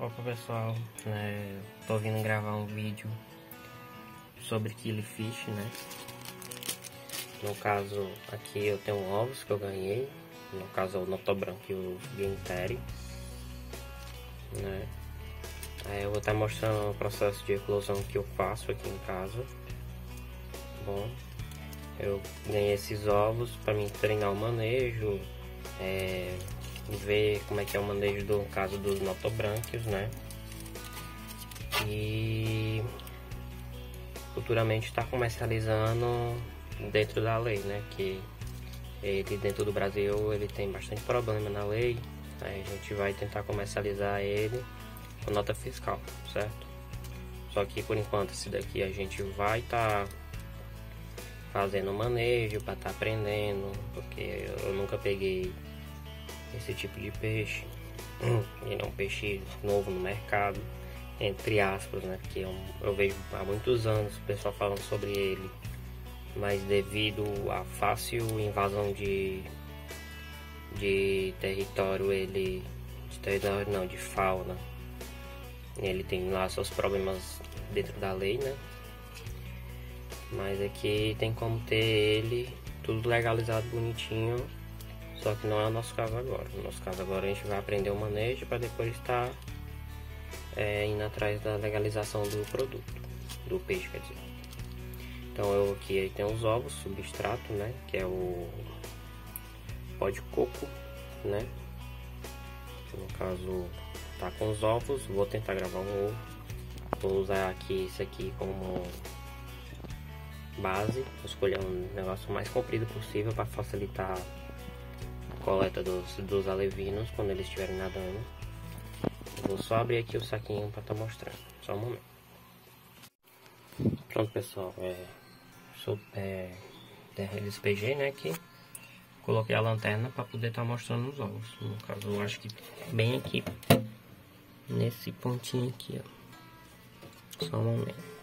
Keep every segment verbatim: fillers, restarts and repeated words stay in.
Opa pessoal, né, tô vindo gravar um vídeo sobre killifish, né? No caso aqui eu tenho ovos que eu ganhei, no caso é o Notobranco e o Game-Teri, né? Aí eu vou estar mostrando o processo de eclosão que eu faço aqui em casa. Bom, eu ganhei esses ovos para mim treinar o manejo, é, ver como é que é o manejo do caso dos notobrancos, né? E futuramente está comercializando dentro da lei, né? Que ele dentro do Brasil ele tem bastante problema na lei. Aí a gente vai tentar comercializar ele com nota fiscal, certo? Só que por enquanto esse daqui a gente vai estar tá fazendo manejo para estar tá aprendendo, porque eu nunca peguei esse tipo de peixe. Ele é um peixe novo no mercado, entre aspas, né? Porque eu, eu vejo há muitos anos o pessoal falando sobre ele, mas devido à fácil invasão de, de território, ele de território não, de fauna, ele tem lá seus problemas dentro da lei, né? Mas aqui tem como ter ele tudo legalizado bonitinho. Só que não é o nosso caso agora. No nosso caso agora a gente vai aprender o manejo para depois estar é, indo atrás da legalização do produto, do peixe, quer dizer. Então eu aqui aí tem os ovos, substrato, né? Que é o pó de coco, né? No caso tá com os ovos, vou tentar gravar um ovo. Vou usar aqui esse aqui como base. Vou escolher um negócio mais comprido possível para facilitar coleta dos, dos alevinos quando eles estiverem nadando. Vou só abrir aqui o saquinho para estar tá mostrando, só um momento. Pronto pessoal, é, sou, é, despejei, né, aqui, coloquei a lanterna para poder estar tá mostrando os ovos. No caso eu acho que bem aqui, nesse pontinho aqui, ó. Só um momento.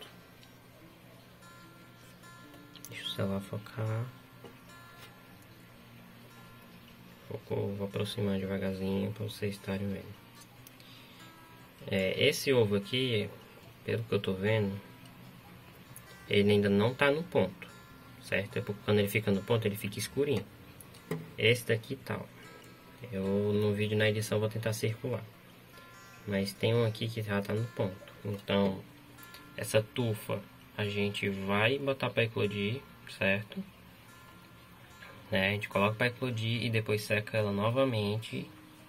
Deixa o celular focar. Vou aproximar devagarzinho para vocês estarem vendo. É, esse ovo aqui, pelo que eu tô vendo, ele ainda não tá no ponto, certo? É porque quando ele fica no ponto ele fica escurinho. Esse daqui tá, ó. Eu no vídeo na edição vou tentar circular, mas tem um aqui que já tá no ponto. Então essa tufa a gente vai botar para eclodir, certo? Né, a gente coloca para eclodir e depois seca ela novamente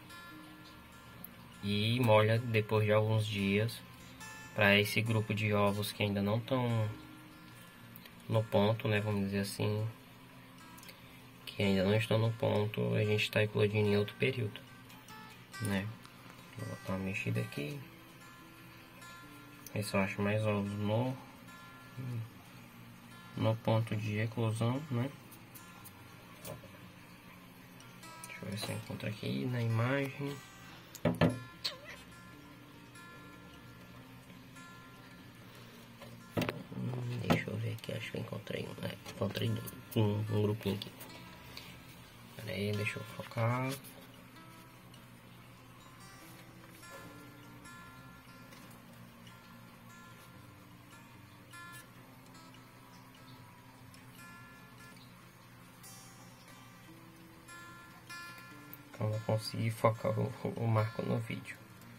e molha depois de alguns dias para esse grupo de ovos que ainda não estão no ponto, né, vamos dizer assim, que ainda não estão no ponto, a gente está eclodindo em outro período, né? Vou botar uma mexida aqui, ver se eu acho mais ovos no no ponto de eclosão, né? Deixa eu ver se eu encontro aqui na imagem. Hum, deixa eu ver aqui, acho que eu encontrei um. É, encontrei um, um grupinho aqui. Pera aí, deixa eu focar. Eu não consegui focar o, o marco no vídeo.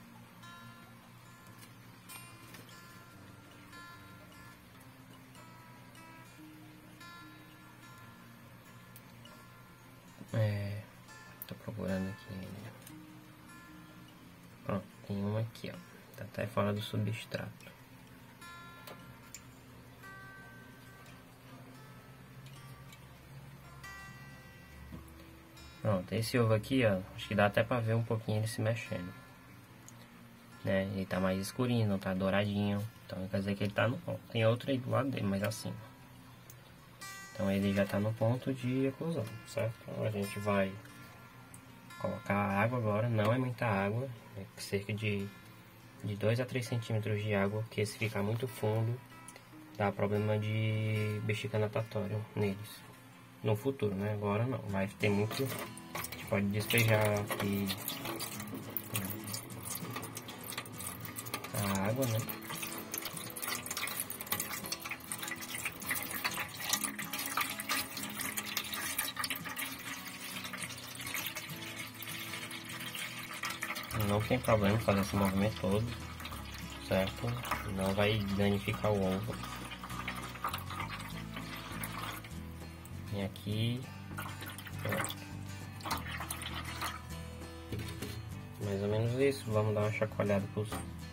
É, tô procurando aqui ainda. Pronto, tem um aqui, ó. Tá até fora do substrato. Pronto, esse ovo aqui, ó, acho que dá até pra ver um pouquinho ele se mexendo, né? Ele tá mais escurinho, não tá douradinho, então quer dizer que ele tá no ponto. Tem outro aí do lado dele, mais acima. Então ele já tá no ponto de eclosão, certo? Então a gente vai colocar água agora, não é muita água, é cerca de, de dois a três centímetros de água, porque se ficar muito fundo, dá problema de bexiga natatória neles. No futuro, né? Agora não, vai ter muito. A gente pode despejar aqui a água, né? Não tem problema fazer esse movimento todo, certo? Não vai danificar o ovo. E aqui, mais ou menos isso. Vamos dar uma chacoalhada para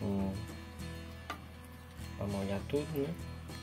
molhar tudo, né?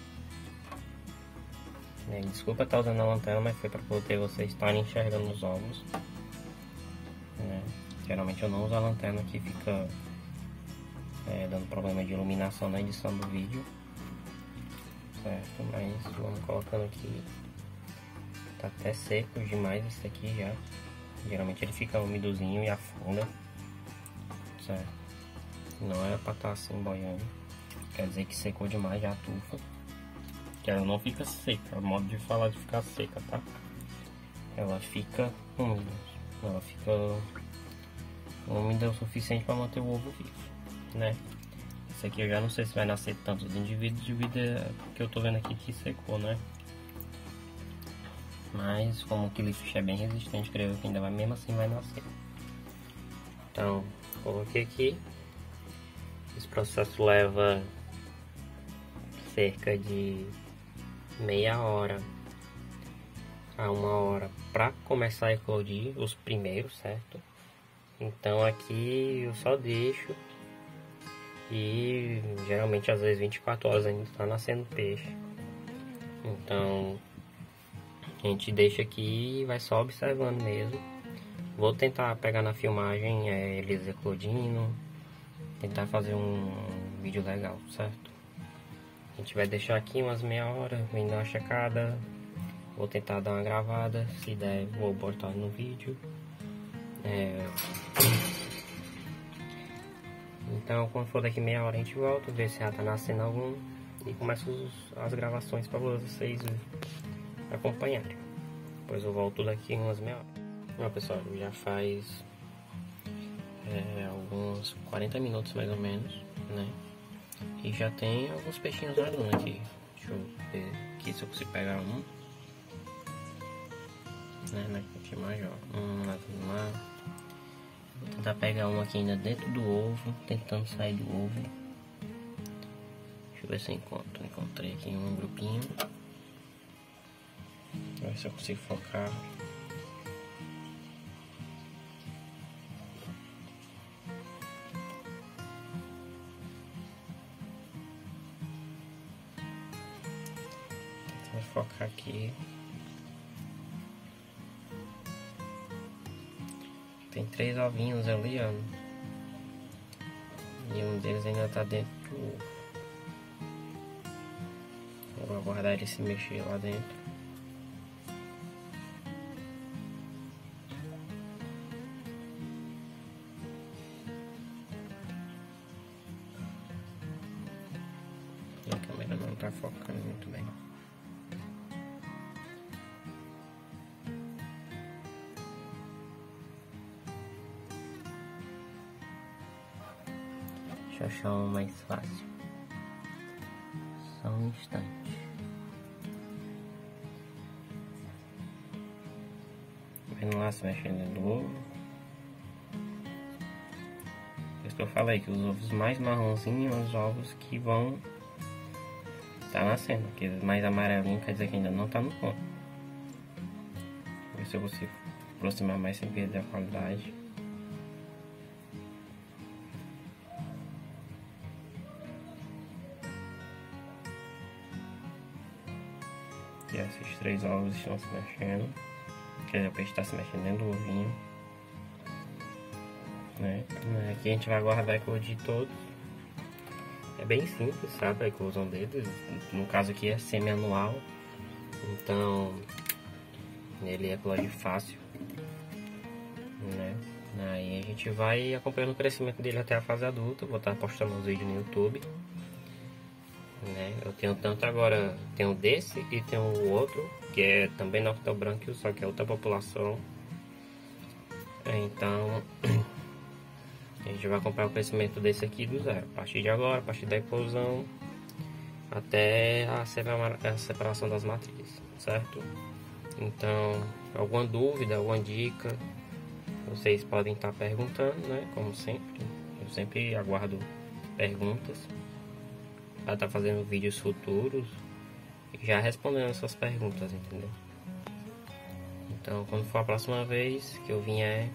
E, desculpa estar usando a lanterna, mas foi para poder vocês estarem enxergando os ovos, né? Geralmente eu não uso a lanterna, que fica é, dando problema de iluminação na edição do vídeo, certo? Mas vamos colocando aqui. Tá até seco demais esse aqui já. Geralmente ele fica umidozinho e afunda, certo? Não era pra estar assim boiando. Quer dizer que secou demais, já atufa. Que ela não fica seca, é o modo de falar de ficar seca, tá? Ela fica úmida. Ela fica úmida o suficiente para manter o ovo vivo, né? Esse aqui eu já não sei se vai nascer tantos indivíduos devido a que eu tô vendo aqui que secou, né? Mas como o killifish é bem resistente, creio que ainda vai, mesmo assim vai nascer. Então, coloquei aqui. Esse processo leva cerca de meia hora a uma hora para começar a eclodir os primeiros, certo? Então aqui eu só deixo, e geralmente às vezes vinte e quatro horas ainda está nascendo peixe. Então a gente deixa aqui e vai só observando mesmo. Vou tentar pegar na filmagem é, eles eclodindo, tentar fazer um vídeo legal, certo? A gente vai deixar aqui umas meia hora, vem dar uma checada. Vou tentar dar uma gravada, se der vou botar no vídeo. É... Então quando for daqui meia hora a gente volta, ver se já tá nascendo algum, e começa os, as gravações para vocês acompanharem. Depois eu volto daqui em umas meia hora. Ó, pessoal, já faz é, alguns quarenta minutos mais ou menos, né? E já tem alguns peixinhos nadando aqui. Deixa eu ver aqui se eu consigo pegar um. Né, na filmagem, ó. Um nadando lá. Vou tentar pegar um aqui ainda dentro do ovo, tentando sair do ovo. Deixa eu ver se eu encontro. Encontrei aqui um grupinho. Vou ver se eu consigo focar. Vou focar aqui. Tem três ovinhos ali, ó. E um deles ainda tá dentro do ovo. Vou aguardar ele se mexer lá dentro. A câmera não tá focando muito bem. Deixa eu achar um mais fácil. Só um instante. Vendo lá se mexendo dentro do ovo. Por isso que eu falei que os ovos mais marronzinhos são os ovos que vão tá nascendo. Aqueles mais amarelinhos quer dizer que ainda não tá no ponto. Vou ver se eu consigo aproximar mais sem perder a qualidade. E esses três ovos estão se mexendo. Quer dizer, o peixe está se mexendo dentro do ovinho, né? Aqui a gente vai guardar a eclodir todos. É bem simples, sabe? A eclosão deles. No caso aqui é semi-anual. Então ele eclode fácil, né? Aí a gente vai acompanhando o crescimento dele até a fase adulta. Vou estar postando os vídeos no YouTube. Né? Eu tenho tanto agora, tenho desse e tenho o outro, que é também Noctel Branco, só que é outra população. Então A gente vai acompanhar o crescimento desse aqui do zero, a partir de agora, a partir da eclosão, até a separação das matrizes, certo? Então, alguma dúvida, alguma dica, vocês podem estar perguntando, né? Como sempre, eu sempre aguardo perguntas para estar fazendo vídeos futuros e já respondendo essas perguntas, entendeu? Então, quando for a próxima vez que eu vier,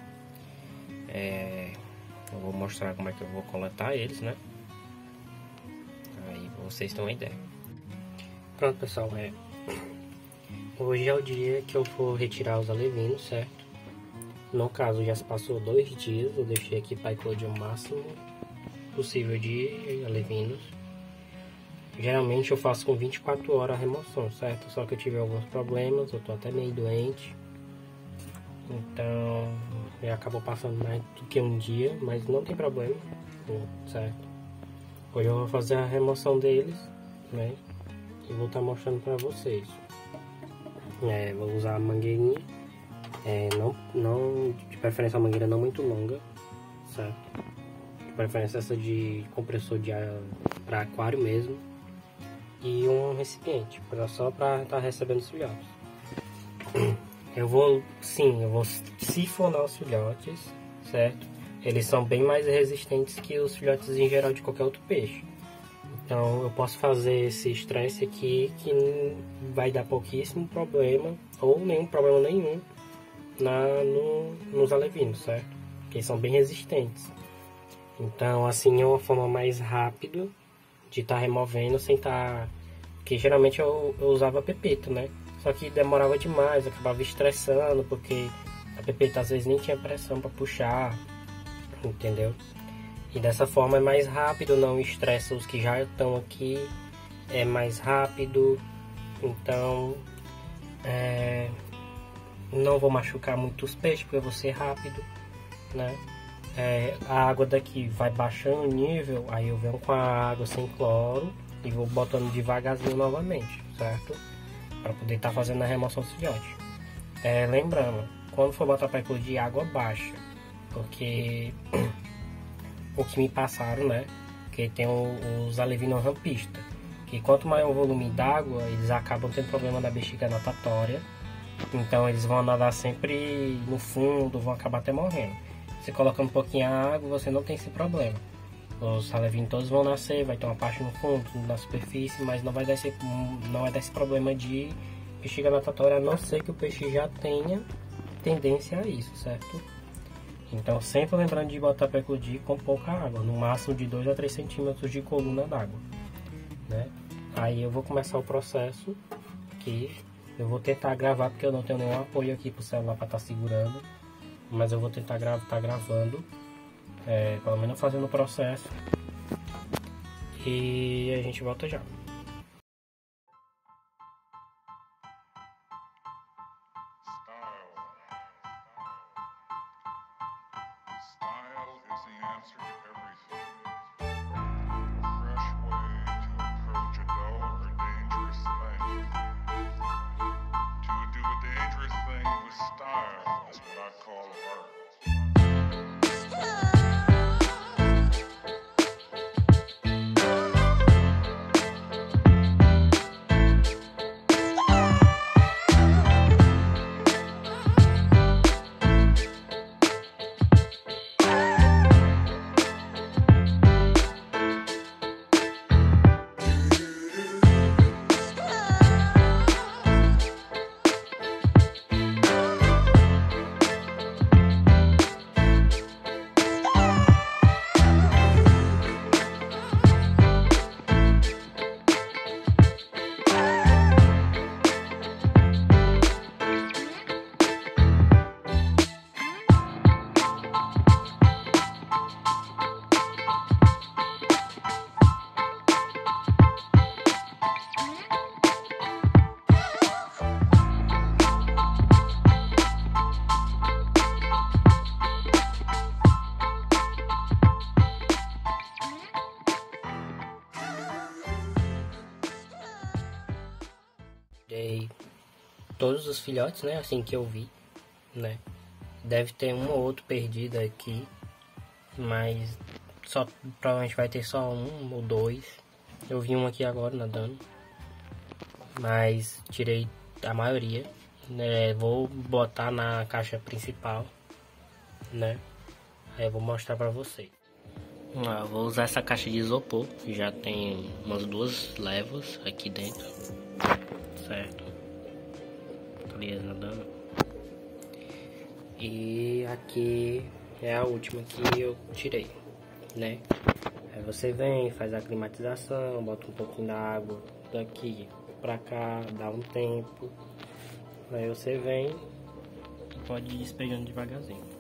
é, eu vou mostrar como é que eu vou coletar eles, né? Aí vocês têm uma ideia. Pronto, pessoal, é... hoje é o dia que eu vou retirar os alevinos, certo? No caso, já se passou dois dias, eu deixei aqui para eclodir o máximo possível de alevinos. Geralmente eu faço com vinte e quatro horas a remoção, certo? Só que eu tive alguns problemas, eu tô até meio doente. Então, já acabou passando mais do que um dia, mas não tem problema, certo? Hoje eu vou fazer a remoção deles, né? E vou estar mostrando pra vocês. É, vou usar a mangueirinha, é, não, não, de preferência a mangueira não muito longa, certo? De preferência essa de compressor de ar para aquário mesmo. E um recipiente, só para estar recebendo os filhotes. Eu vou, sim, eu vou sifonar os filhotes, certo? Eles são bem mais resistentes que os filhotes em geral de qualquer outro peixe. Então eu posso fazer esse estresse aqui que vai dar pouquíssimo problema, ou nenhum problema nenhum, na, no, nos alevinos, certo? Porque eles são bem resistentes. Então assim é uma forma mais rápida de estar tá removendo sem estar... Tá... Porque geralmente eu, eu usava pepeta, né? Só que demorava demais, acabava estressando, porque a pepeta às vezes nem tinha pressão para puxar, entendeu? E dessa forma é mais rápido, não estressa os que já estão aqui, é mais rápido, então é, não vou machucar muito os peixes, porque eu vou ser rápido, né? É, a água daqui vai baixando o nível, aí eu venho com a água sem cloro e vou botando devagarzinho novamente, certo? Para poder estar tá fazendo a remoção do filhote. É, lembrando, quando for botar para eclodir, água baixa, porque o que me passaram, né? Que tem o, os alevinos rampistas, que quanto maior o volume d'água, eles acabam tendo problema na bexiga natatória, então eles vão nadar sempre no fundo, vão acabar até morrendo. Você coloca um pouquinho a água, você não tem esse problema. Os alevinos todos vão nascer, vai ter uma parte no fundo, na superfície, mas não vai dar esse, não vai dar esse problema de bexiga natatória, a não ser que o peixe já tenha tendência a isso, certo? Então sempre lembrando de botar para eclodir com pouca água, no máximo de dois a três centímetros de coluna d'água, né? Aí eu vou começar o processo, que eu vou tentar gravar, porque eu não tenho nenhum apoio aqui pro celular para estar tá segurando, mas eu vou tentar gra tá gravando. É, pelo menos fazendo o processo e a gente volta já. Dei todos os filhotes, né? Assim que eu vi, né? Deve ter um ou outro perdido aqui, mas só, provavelmente vai ter só um ou dois. Eu vi um aqui agora nadando, mas tirei a maioria, né? Vou botar na caixa principal, né? Aí eu vou mostrar pra vocês. Ah, vou usar essa caixa de isopor, que já tem umas duas levas aqui dentro, certo? Ali nadando. E aqui é a última que eu tirei, né? Aí você vem, faz a climatização, bota um pouquinho da água daqui pra cá, dá um tempo. Aí você vem e pode ir despejando devagarzinho.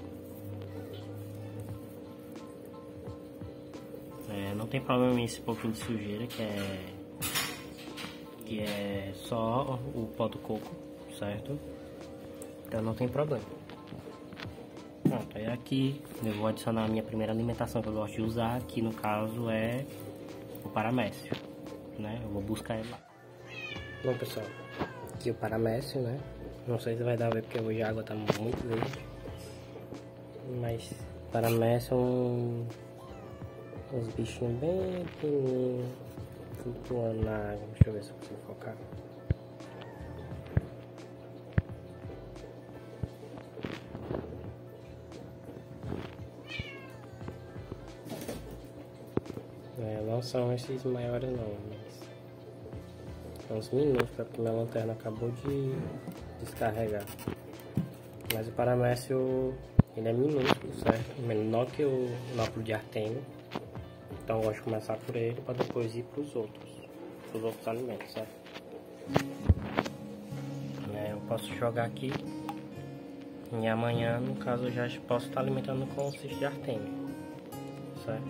É, não tem problema esse pouquinho de sujeira, que é que é só o pó do coco, certo? Então não tem problema. Pronto, aí aqui eu vou adicionar a minha primeira alimentação que eu gosto de usar, que no caso é o paramécio, né? Eu vou buscar ele lá. Bom, pessoal, aqui o paramécio, né? Não sei se vai dar a ver porque hoje a água tá muito verde, mas paramécio é um uns bichinhos bem pequenininhos flutuando na água. Deixa eu ver se eu consigo focar. É, não são esses maiores não, mas são uns minúsculos, porque minha lanterna acabou de descarregar. Mas o paramécio, ele é minúsculo, certo? Menor que o nóculo de Artemio. Então eu gosto de começar por ele para depois ir para os outros, para os outros alimentos, certo? É, eu posso jogar aqui e amanhã, no caso, eu já posso estar alimentando com o cisto de Artemio, certo?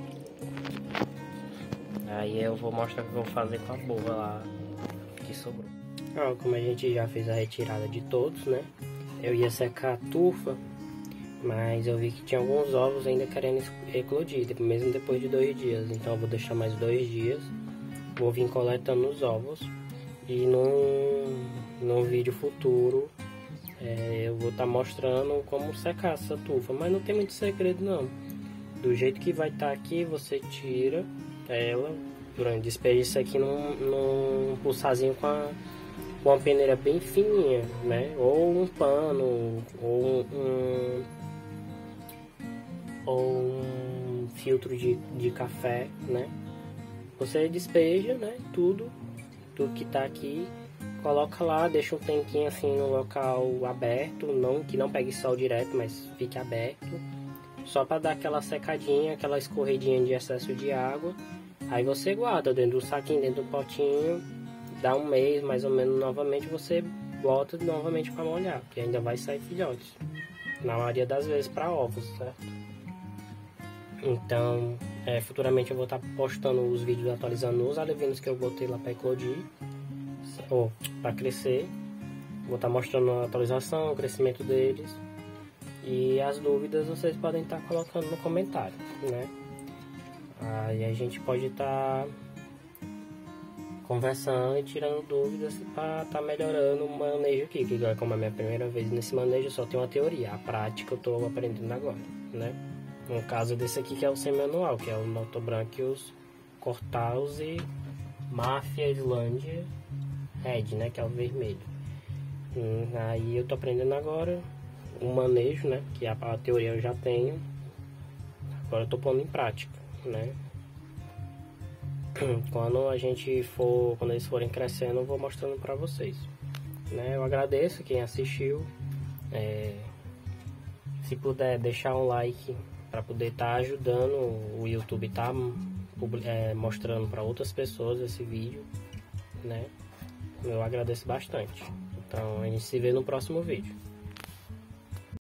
Aí eu vou mostrar o que eu vou fazer com a boa lá que sobrou. Ah, como a gente já fez a retirada de todos, né? Eu ia secar a turfa, mas eu vi que tinha alguns ovos ainda querendo eclodir, mesmo depois de dois dias. Então eu vou deixar mais dois dias. Vou vir coletando os ovos. E num, num vídeo futuro é, eu vou estar tá mostrando como secar essa tufa. Mas não tem muito segredo não. Do jeito que vai estar tá aqui, você tira ela, despeja isso aqui num, num pulsazinho com a... com uma peneira bem fininha, né? Ou um pano, ou um, ou um filtro de, de café, né? Você despeja, né? Tudo, tudo que tá aqui, coloca lá, deixa um tempinho assim no local aberto, não que não pegue sol direto, mas fique aberto, só para dar aquela secadinha, aquela escorredinha de excesso de água. Aí você guarda dentro do saquinho, dentro do potinho. Dá um mês mais ou menos novamente, você bota novamente para molhar, que ainda vai sair filhotes, na maioria das vezes para ovos, certo? Então é, futuramente eu vou estar tá postando os vídeos atualizando os alevinos que eu botei lá para eclodir ou para crescer. Vou estar tá mostrando a atualização, o crescimento deles, e as dúvidas vocês podem estar tá colocando no comentário, né? Aí a gente pode estar tá conversando e tirando dúvidas para estar tá melhorando o manejo aqui, que como é a minha primeira vez nesse manejo, eu só tenho uma teoria, a prática eu estou aprendendo agora, né? No caso desse aqui que é o semi-anual, que é o Notobranchius cortaus e Mafia Islandia Red, né? Que é o vermelho. Hum, aí eu estou aprendendo agora o manejo, né? Que a, a teoria eu já tenho, agora eu estou pondo em prática, né? Quando a gente for, quando eles forem crescendo, eu vou mostrando para vocês, né? Eu agradeço quem assistiu, é, se puder deixar um like para poder estar tá ajudando o YouTube, tá é, mostrando para outras pessoas esse vídeo, né? Eu agradeço bastante. Então a gente se vê no próximo vídeo.